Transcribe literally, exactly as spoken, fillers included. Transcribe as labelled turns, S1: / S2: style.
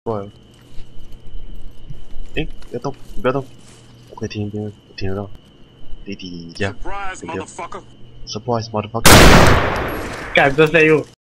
S1: 过来了。诶，不要动，你不要动，我可以听，听，我听得到。弟弟家，
S2: Surprise,
S1: 对不对
S2: motherfucker!
S1: ？Surprise motherfucker！
S3: 干这废物！